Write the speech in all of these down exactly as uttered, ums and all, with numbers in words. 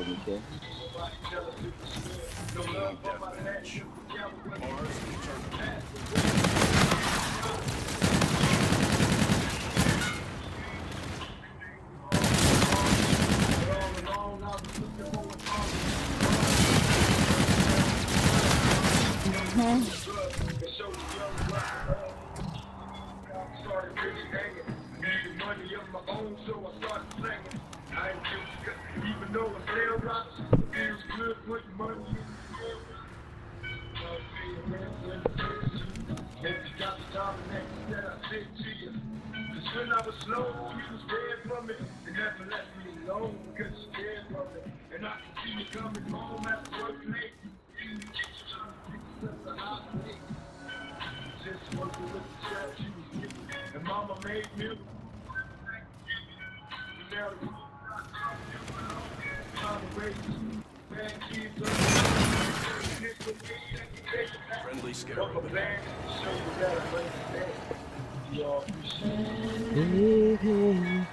with me, kid. When I was slow, you was scared from it. They never left me alone because you scared from it. And I can see you coming home after work late. In the kitchen trying to fix us a hot plate. Just working with the scraps she was getting. And mama made milk. You now the trying to raise bad kids up. Friendly scarab. Show you that I understand. Y'all appreciate Mm-hmm.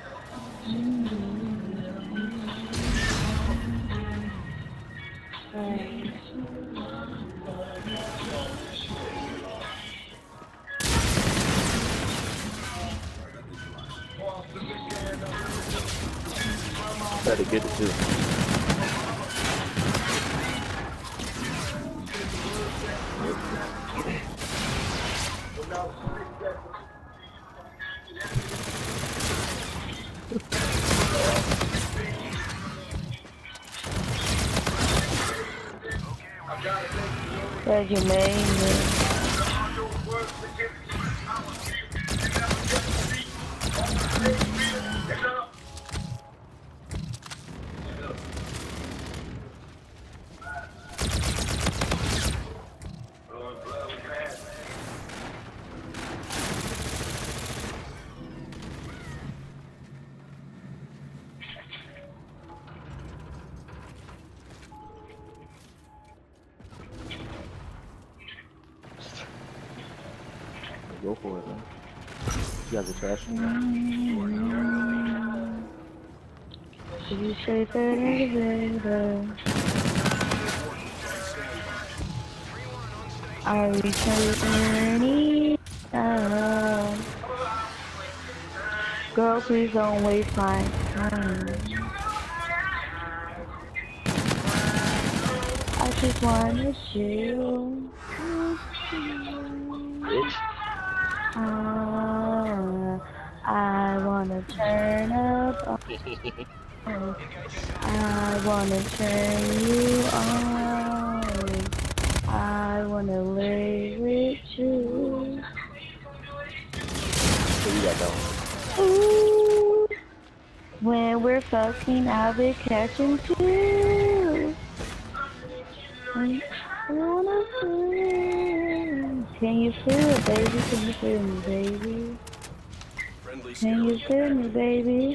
Try to get it too. Glad you made me. Go for it, man. You guys are trash. You say that are we turning up? Girl, please don't waste my time. I just wanna chill. Bitch. Uh, I wanna turn up. I wanna turn you on. I wanna lay with you. What you got going? Ooh, when we're fucking, I'll be catching too. I wanna feel. Can you feel it, baby? Can you feel me, baby? Can you feel me, baby?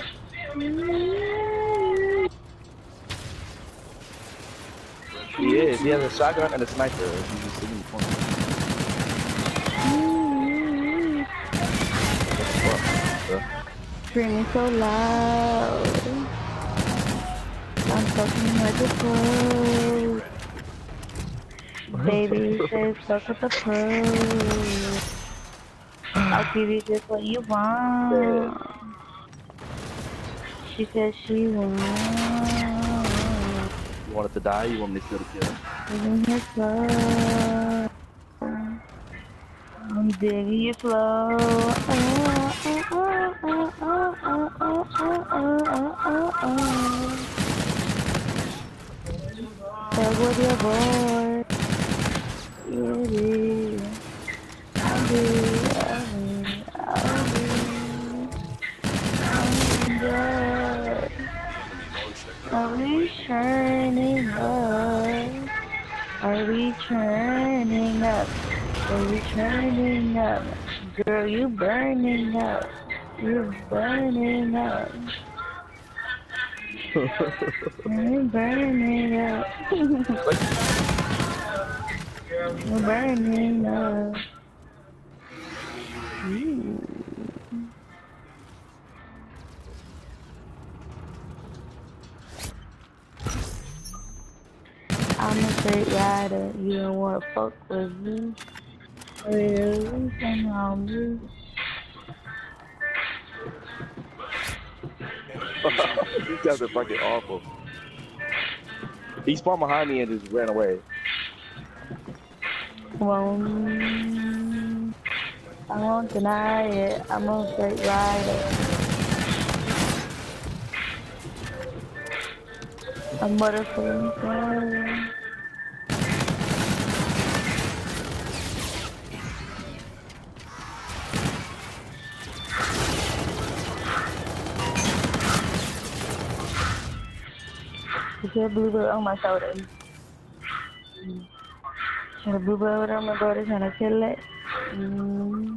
He is. He has a shotgun and a sniper. He's just sitting in the corner. Screaming so loud. I'm fucking like a pro. Baby says fuck with the pro. I'll give you just what you want. She said she wants. You want it to die? You want me to still kill? Digging your flow. I'm digging your flow. Oh, oh, oh, oh, oh, oh, oh, oh, oh, oh. That was your boy. Yeah, it is. I'll be, I'll be, I'll be. I'm good. Are we turning up? Are we turning up? Are we turning up? Girl, you burning up. You're burning up. You're burning up. You're burning up. Ooh. I'm a straight rider. You don't want to fuck with me. Really, come on, me. These guys are fucking awful. He spawned behind me and just ran away. Well, I won't deny it. I'm a straight rider. I'm butterfly rider. Is there a bluebird on my shoulder? Got a bluebird on my brother trying to kill it. Mm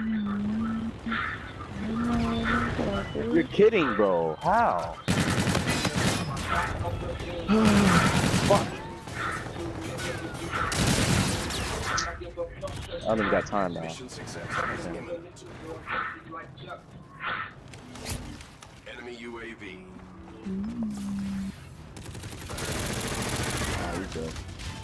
-hmm. You're kidding, bro. How? Fuck. I don't even got time now. Mission success. Enemy U A V. Ah, you're good.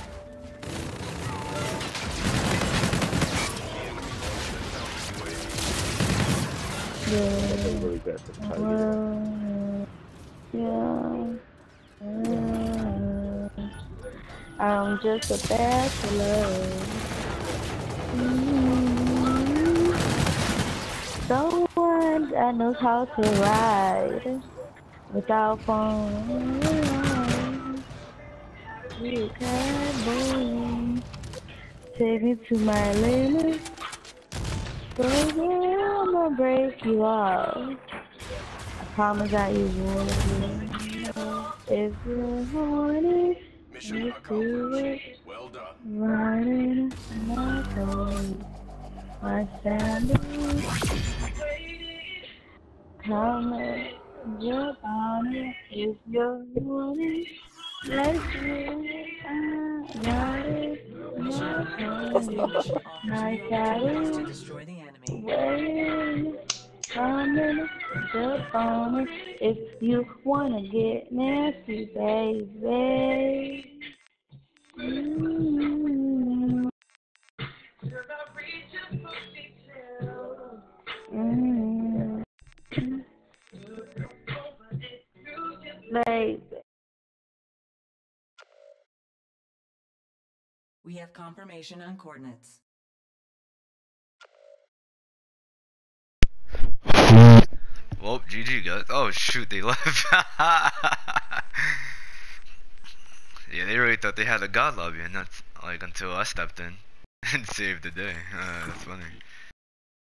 Yeah. That's really bad. Try to get it. Yeah. I'm just a bachelor. Mm-hmm. Someone that knows how to ride without phone. You can boom. Take me to my limit. So yeah, I'm gonna break you off. I promise that you won't. If you're horny, Mission let's do it. accomplished. Well done. Riding my toes, my sandals. Come and jump on it if you're horny. Let's do it. I got it. My toes. to destroy the enemy. Wait, come and jump on it if you wanna get nasty, baby. Mm-hmm. Mm-hmm. Baby. We have confirmation on coordinates. Well, G G guys. Oh shoot, they left. Yeah, they really thought they had a god lobby, and that's like until I stepped in and saved the day. Uh, that's funny.